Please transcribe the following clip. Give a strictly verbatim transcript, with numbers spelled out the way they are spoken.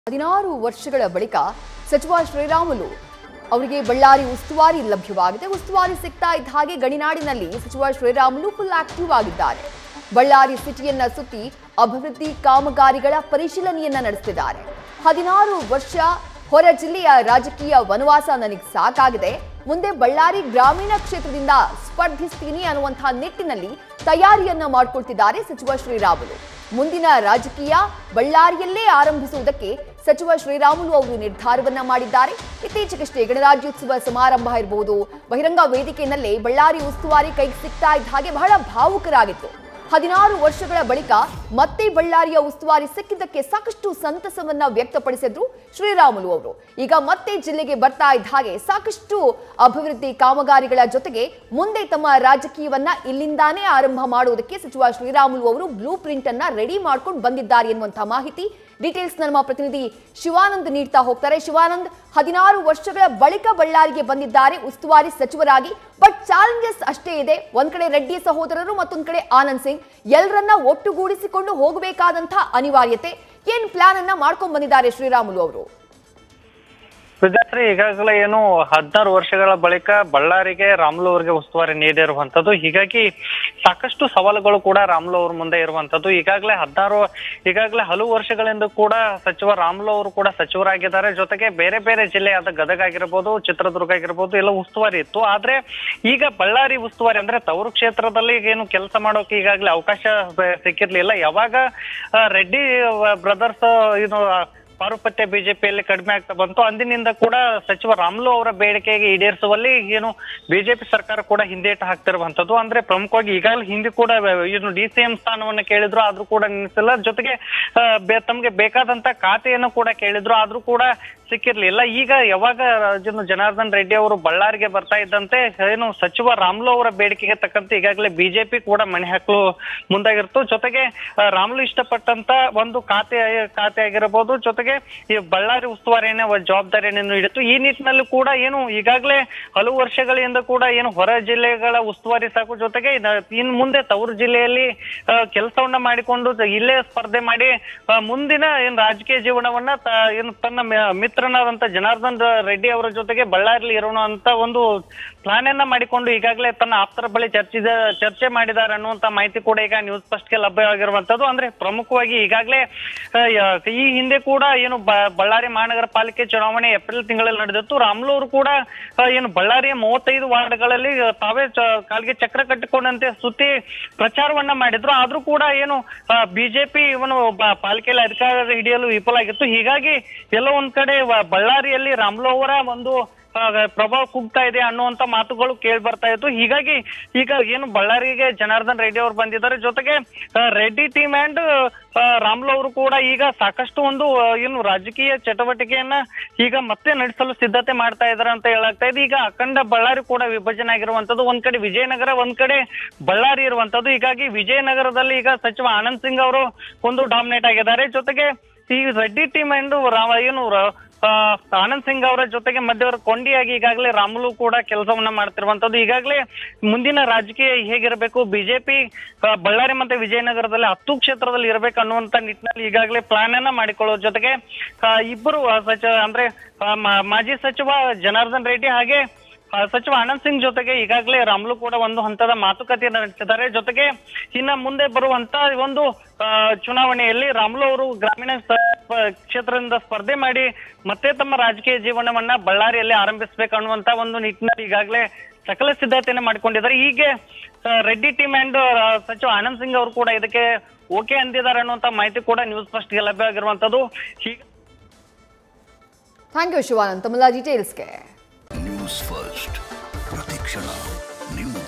ಹದಿನಾರು ವರ್ಷಗಳ ಬಳಿಕ ಸಚಿವ ಶ್ರೀರಾಮುಲು ಅವರಿಗೆ ಬಳ್ಳಾರಿ ಉಸ್ತುವಾರಿ ಲಭ್ಯವಾಗಿದೆ. ಉಸ್ತುವಾರಿ ಸಿಗ್ತಾ ಇದ್ದ ಹಾಗೆ ಗಣಿನಾಡಿನಲ್ಲಿ ಸಚಿವ ಶ್ರೀರಾಮುಲು ಫುಲ್ ಆಕ್ಟಿವ್ ಆಗಿದ್ದಾರೆ. ಬಳ್ಳಾರಿ ಸಿಟಿಯನ್ನ ಸುತ್ತಿ ಅಭಿವೃದ್ಧಿ ಕಾಮಗಾರಿಗಳ ಪರಿಶೀಲನೆಯನ್ನ ನಡೆಸುತ್ತಿದ್ದಾರೆ. ಹದಿನಾರು ವರ್ಷ ಹೊರ ಜಿಲ್ಲೆಯ ರಾಜಕೀಯ ವನವಾಸ ನನಗೆ ಸಾಕಾಗಿದೆ, ಮುಂದೆ ಬಳ್ಳಾರಿ ಗ್ರಾಮೀಣ ಕ್ಷೇತ್ರದಿಂದ ಸ್ಪರ್ಧಿಸ್ತೀನಿ ಅನ್ನುವಂತಹ ನಿಟ್ಟಿನಲ್ಲಿ ತಯಾರಿಯನ್ನ ಮಾಡಿಕೊಳ್ತಿದ್ದಾರೆ ಸಚಿವ ಶ್ರೀರಾಮುಲು. ಮುಂದಿನ ರಾಜಕೀಯ ಬಳ್ಳಾರಿಯಲ್ಲೇ ಆರಂಭಿಸುವುದಕ್ಕೆ ಸಚಿವ ಶ್ರೀರಾಮುಲು ಅವರು ನಿರ್ಧಾರವನ್ನ ಮಾಡಿದ್ದಾರೆ. ಇತ್ತೀಚೆಗಷ್ಟೇ ಗಣರಾಜ್ಯೋತ್ಸವ ಸಮಾರಂಭ ಇರಬಹುದು, ಬಹಿರಂಗ ವೇದಿಕೆಯಲ್ಲೇ ಬಳ್ಳಾರಿ ಉಸ್ತುವಾರಿ ಕೈಗೆ ಸಿಗ್ತಾ ಇದ್ದ ಹಾಗೆ ಬಹಳ ಭಾವುಕರಾಗಿತ್ತು. ಹದಿನಾರು ವರ್ಷಗಳ ಬಳಿಕ ಮತ್ತೆ ಬಳ್ಳಾರಿಯ ಉಸ್ತುವಾರಿ ಸಿಕ್ಕಿದ್ದಕ್ಕೆ ಸಾಕಷ್ಟು ಸಂತಸವನ್ನ ವ್ಯಕ್ತಪಡಿಸಿದ್ರು ಶ್ರೀರಾಮುಲು ಅವರು. ಈಗ ಮತ್ತೆ ಜಿಲ್ಲೆಗೆ ಬರ್ತಾ ಇದ್ದ ಹಾಗೆ ಸಾಕಷ್ಟು ಅಭಿವೃದ್ಧಿ ಕಾಮಗಾರಿಗಳ ಜೊತೆಗೆ ಮುಂದೆ ತಮ್ಮ ರಾಜಕೀಯವನ್ನ ಇಲ್ಲಿಂದಾನೇ ಆರಂಭ ಮಾಡುವುದಕ್ಕೆ ಸಚಿವ ಶ್ರೀರಾಮುಲು ಅವರು ಬ್ಲೂ ಪ್ರಿಂಟ್ ಅನ್ನ ರೆಡಿ ಮಾಡ್ಕೊಂಡು ಬಂದಿದ್ದಾರೆ ಎನ್ನುವಂತಹ ಮಾಹಿತಿ ಡೀಟೇಲ್ಸ್ ನಮ್ಮ ಪ್ರತಿನಿಧಿ ಶಿವಾನಂದ್ ನೀಡ್ತಾ ಹೋಗ್ತಾರೆ. ಶಿವಾನಂದ್, ಹದಿನಾರು ವರ್ಷಗಳ ಬಳಿಕ ಬಳ್ಳಾರಿಗೆ ಬಂದಿದ್ದಾರೆ ಉಸ್ತುವಾರಿ ಸಚಿವರಾಗಿ. ಬಟ್ ಚಾಲೆಂಜಸ್ ಅಷ್ಟೇ ಇದೆ. ಒಂದ್ ಕಡೆ ರೆಡ್ಡಿ ಸಹೋದರರು, ಮತ್ತೊಂದ್ ಕಡೆ ಆನಂದ್ ಸಿಂಗ್, ಎಲ್ಲರನ್ನ ಒಟ್ಟುಗೂಡಿಸಿಕೊಂಡು ಹೋಗಬೇಕಾದಂತಹ ಅನಿವಾರ್ಯತೆ. ಏನ್ ಪ್ಲಾನ್ ಅನ್ನ ಮಾಡ್ಕೊಂಡ್ ಬಂದಿದ್ದಾರೆ ಶ್ರೀರಾಮುಲು ಅವರು? ವಿದ್ಯಾರ್ಥಿ ಈಗಾಗಲೇ ಏನು ಹದಿನಾರು ವರ್ಷಗಳ ಬಳಿಕ ಬಳ್ಳಾರಿಗೆ ರಾಮುಲು ಅವರಿಗೆ ಉಸ್ತುವಾರಿ ನೀಡಿರುವಂತದ್ದು. ಹೀಗಾಗಿ ಸಾಕಷ್ಟು ಸವಾಲುಗಳು ಕೂಡ ರಾಮುಲು ಅವ್ರ ಮುಂದೆ ಇರುವಂತದ್ದು. ಈಗಾಗಲೇ ಹದಿನಾರು ಈಗಾಗಲೇ ಹಲವು ವರ್ಷಗಳಿಂದ ಕೂಡ ಸಚಿವ ರಾಮುಲು ಅವರು ಕೂಡ ಸಚಿವರಾಗಿದ್ದಾರೆ. ಜೊತೆಗೆ ಬೇರೆ ಬೇರೆ ಜಿಲ್ಲೆಯಾದ ಗದಗ ಆಗಿರ್ಬೋದು, ಚಿತ್ರದುರ್ಗ ಆಗಿರ್ಬೋದು ಎಲ್ಲ ಉಸ್ತುವಾರಿ ಇತ್ತು. ಆದ್ರೆ ಈಗ ಬಳ್ಳಾರಿ ಉಸ್ತುವಾರಿ ಅಂದ್ರೆ ತವರು ಕ್ಷೇತ್ರದಲ್ಲಿ ಏನು ಕೆಲಸ ಮಾಡೋಕೆ ಈಗಾಗಲೇ ಅವಕಾಶ ಸಿಕ್ಕಿರ್ಲಿಲ್ಲ. ಯಾವಾಗ ರೆಡ್ಡಿ ಬ್ರದರ್ಸ್ ಏನು ಪಾರುಪತ್ಯ ಬಿಜೆಪಿಯಲ್ಲಿ ಕಡಿಮೆ ಆಗ್ತಾ ಬಂತು, ಅಂದಿನಿಂದ ಕೂಡ ಸಚಿವ ರಾಮುಲು ಅವರ ಬೇಡಿಕೆಗೆ ಈಡೇರಿಸುವಲ್ಲಿ ಏನು ಬಿಜೆಪಿ ಸರ್ಕಾರ ಕೂಡ ಹಿಂದೇಟು ಹಾಕ್ತಿರುವಂತದ್ದು. ಅಂದ್ರೆ ಪ್ರಮುಖವಾಗಿ ಈಗಾಗಲೇ ಹಿಂದೆ ಕೂಡ ಏನು ಡಿ ಸಿ ಎಂ ಸ್ಥಾನವನ್ನ ಕೇಳಿದ್ರು, ಆದ್ರೂ ಕೂಡ ನಿಲ್ಲಿಸಿಲ್ಲ. ಜೊತೆಗೆ ತಮ್ಗೆ ಬೇಕಾದಂತ ಖಾತೆಯನ್ನು ಕೂಡ ಕೇಳಿದ್ರು, ಆದ್ರೂ ಕೂಡ ಸಿಕ್ಕಿರ್ಲಿಲ್ಲ. ಈಗ ಯಾವಾಗ ಜನಾರ್ದನ್ ರೆಡ್ಡಿ ಅವರು ಬಳ್ಳಾರಿಗೆ ಬರ್ತಾ ಇದ್ದಂತೆ ಏನು ಸಚಿವ ರಾಮುಲು ಅವರ ಬೇಡಿಕೆಗೆ ತಕ್ಕಂತೆ ಈಗಾಗಲೇ ಬಿಜೆಪಿ ಕೂಡ ಮಣೆ ಹಾಕಲು ಮುಂದಾಗಿರ್ತು. ಜೊತೆಗೆ ರಾಮುಲು ಇಷ್ಟಪಟ್ಟಂತ ಒಂದು ಖಾತೆ ಖಾತೆ ಆಗಿರಬಹುದು, ಜೊತೆಗೆ ಈ ಬಳ್ಳಾರಿ ಉಸ್ತುವಾರಿಯನ್ನ ಜವಾಬ್ದಾರಿಯನ್ನು ನೀಡಿತ್ತು. ಈ ನಿಟ್ಟಿನಲ್ಲಿ ಕೂಡ ಏನು ಈಗಾಗಲೇ ಹಲವು ವರ್ಷಗಳಿಂದ ಕೂಡ ಏನು ಹೊರ ಜಿಲ್ಲೆಗಳ ಉಸ್ತುವಾರಿ ಸಾಕು, ಜೊತೆಗೆ ಇನ್ ಮುಂದೆ ತವರು ಜಿಲ್ಲೆಯಲ್ಲಿ ಕೆಲಸವನ್ನ ಮಾಡಿಕೊಂಡು ಇಲ್ಲೇ ಸ್ಪರ್ಧೆ ಮಾಡಿ ಮುಂದಿನ ಏನ್ ರಾಜಕೀಯ ಜೀವನವನ್ನ ಏನು ತನ್ನ ಮಿತ್ರನಾದಂತ ಜನಾರ್ದನ್ ರೆಡ್ಡಿ ಅವರ ಜೊತೆಗೆ ಬಳ್ಳಾರಿಯಲ್ಲಿ ಇರೋಣ ಅಂತ ಒಂದು ಪ್ಲಾನ್ ಅನ್ನ ಮಾಡಿಕೊಂಡು ಈಗಾಗಲೇ ತನ್ನ ಆಪ್ತರ ಬಳಿ ಚರ್ಚಿದ ಚರ್ಚೆ ಮಾಡಿದ್ದಾರೆ ಅನ್ನುವಂತ ಮಾಹಿತಿ ಕೂಡ ಈಗ ನ್ಯೂಸ್ ಫಸ್ಟ್ ಗೆ ಲಭ್ಯವಾಗಿರುವಂತದ್ದು. ಅಂದ್ರೆ ಪ್ರಮುಖವಾಗಿ ಈಗಾಗಲೇ ಈ ಹಿಂದೆ ಕೂಡ ಏನು ಬಳ್ಳಾರಿ ಮಹಾನಗರ ಪಾಲಿಕೆ ಚುನಾವಣೆ ಏಪ್ರಿಲ್ ತಿಂಗಳಲ್ಲಿ ನಡೆದಿತ್ತು. ರಾಮುಲು ಅವರು ಕೂಡ ಏನು ಬಳ್ಳಾರಿಯ ಮೂವತ್ತೈದು ವಾರ್ಡ್ಗಳಲ್ಲಿ ತಾವೇ ಕಾಲ್ಗೆ ಚಕ್ರ ಕಟ್ಟಿಕೊಂಡಂತೆ ಸುತ್ತಿ ಪ್ರಚಾರವನ್ನ ಮಾಡಿದ್ರು. ಆದ್ರೂ ಕೂಡ ಏನು ಬಿಜೆಪಿ ಇವನು ಪಾಲಿಕೆಯಲ್ಲಿ ಅಧಿಕಾರ ಹಿಡಿಯಲು ವಿಫಲ ಆಗಿತ್ತು. ಹೀಗಾಗಿ ಎಲ್ಲ ಒಂದ್ ಕಡೆ ಬಳ್ಳಾರಿಯಲ್ಲಿ ರಾಮುಲು ಅವರ ಒಂದು ಪ್ರಭಾವ ಕುಗ್ತಾ ಇದೆ ಅನ್ನುವಂತ ಮಾತುಗಳು ಕೇಳಿ ಬರ್ತಾ ಇತ್ತು. ಹೀಗಾಗಿ ಈಗ ಏನು ಬಳ್ಳಾರಿಗೆ ಜನಾರ್ದನ್ ರೆಡ್ಡಿ ಅವರು ಬಂದಿದ್ದಾರೆ. ಜೊತೆಗೆ ರೆಡ್ಡಿ ಟೀಮ್ ಅಂಡ್ ರಾಮುಲು ಅವರು ಕೂಡ ಈಗ ಸಾಕಷ್ಟು ಒಂದು ಏನು ರಾಜಕೀಯ ಚಟುವಟಿಕೆಯನ್ನ ಈಗ ಮತ್ತೆ ನಡೆಸಲು ಸಿದ್ಧತೆ ಮಾಡ್ತಾ ಇದಾರೆ ಅಂತ ಹೇಳಾಗ್ತಾ ಇದೆ. ಈಗ ಅಖಂಡ ಬಳ್ಳಾರಿ ಕೂಡ ವಿಭಜನೆ ಆಗಿರುವಂತದ್ದು. ಒಂದ್ ಕಡೆ ವಿಜಯನಗರ, ಒಂದ್ ಕಡೆ ಬಳ್ಳಾರಿ ಇರುವಂತದ್ದು. ಹೀಗಾಗಿ ವಿಜಯನಗರದಲ್ಲಿ ಈಗ ಸಚಿವ ಆನಂದ್ ಸಿಂಗ್ ಅವರು ಒಂದು ಡಾಮಿನೇಟ್ ಆಗಿದ್ದಾರೆ. ಜೊತೆಗೆ ಈ ರೆಡ್ಡಿ ಟೀಮ್ ಅಂಡ್ ಏನು ಆನಂದ್ ಸಿಂಗ್ ಅವರ ಜೊತೆಗೆ ಮಧ್ಯವರ್ಗ ಕೊಂಡಿಯಾಗಿ ಈಗಾಗಲೇ ರಾಮುಲು ಕೂಡ ಕೆಲಸವನ್ನ ಮಾಡ್ತಿರುವಂತದ್ದು. ಈಗಾಗಲೇ ಮುಂದಿನ ರಾಜಕೀಯ ಹೇಗಿರಬೇಕು, ಬಿಜೆಪಿ ಬಳ್ಳಾರಿ ಮತ್ತೆ ವಿಜಯನಗರದಲ್ಲಿ ಹತ್ತು ಕ್ಷೇತ್ರದಲ್ಲಿ ಇರಬೇಕು ಅನ್ನುವಂತ ನಿಟ್ಟಿನಲ್ಲಿ ಈಗಾಗಲೇ ಪ್ಲಾನ್ ಅನ್ನ ಮಾಡಿಕೊಳ್ಳೋ ಜೊತೆಗೆ ಇಬ್ಬರು ಸಚಿವ ಅಂದ್ರೆ ಮಾಜಿ ಸಚಿವ ಜನಾರ್ದನ್ ರೆಡ್ಡಿ ಹಾಗೆ ಸಚಿವ ಆನಂದ್ ಸಿಂಗ್ ಜೊತೆಗೆ ಈಗಾಗಲೇ ರಾಮುಲು ಕೂಡ ಒಂದು ಹಂತದ ಮಾತುಕತೆಯನ್ನು ನಡೆಸಿದ್ದಾರೆ. ಜೊತೆಗೆ ಇನ್ನ ಮುಂದೆ ಬರುವಂತ ಒಂದು ಚುನಾವಣೆಯಲ್ಲಿ ರಾಮುಲು ಅವರು ಗ್ರಾಮೀಣ ಕ್ಷೇತ್ರದಿಂದ ಸ್ಪರ್ಧೆ ಮಾಡಿ ಮತ್ತೆ ತಮ್ಮ ರಾಜಕೀಯ ಜೀವನವನ್ನ ಬಳ್ಳಾರಿಯಲ್ಲಿ ಆರಂಭಿಸಬೇಕು ಅನ್ನುವಂತ ಒಂದು ನಿಟ್ಟಿನಲ್ಲಿ ಈಗಾಗಲೇ ಸಕಲ ಸಿದ್ಧತೆಯನ್ನು ಮಾಡಿಕೊಂಡಿದ್ದಾರೆ. ಹೀಗೆ ರೆಡ್ಡಿ ಟೀಮ್ ಅಂಡ್ ಸಚಿವ ಆನಂದ್ ಸಿಂಗ್ ಅವರು ಕೂಡ ಇದಕ್ಕೆ ಓಕೆ ಅಂದಿದ್ದಾರೆ ಅನ್ನುವಂತ ಮಾಹಿತಿ ಕೂಡ ನ್ಯೂಸ್ ಫಸ್ಟ್ ಗೆ ಲಭ್ಯವಾಗಿರುವಂತದ್ದು. ಹೀಗೆ ಥ್ಯಾಂಕ್ ಯು ಶಿವಾನಂದ್ ತಮ್ಮ ಡೀಟೇಲ್ಸ್ಗೆ. ನ್ಯೂಸ್ ಫಸ್ಟ್ ಪ್ರತಿಕ್ಷಣ ನಿಮ್ಮ